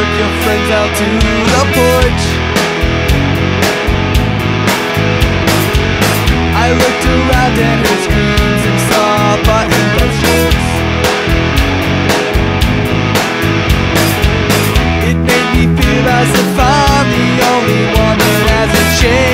took your friends out to the porch. I looked around at her screens and saw button-up shirts. It made me feel as if I'm the only one that hasn't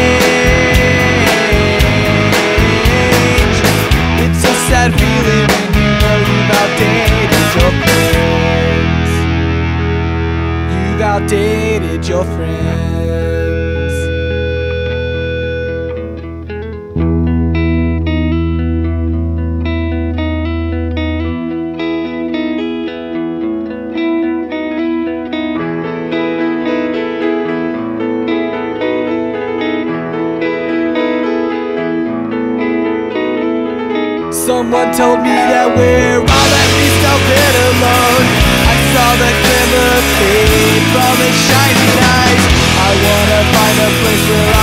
changed. It's a sad feeling when you know you've outdated your friends. You've outdated your friends. Someone told me that we're all at least a bit alone. I saw the glimmer fade from his shining eyes. I wanna find a place where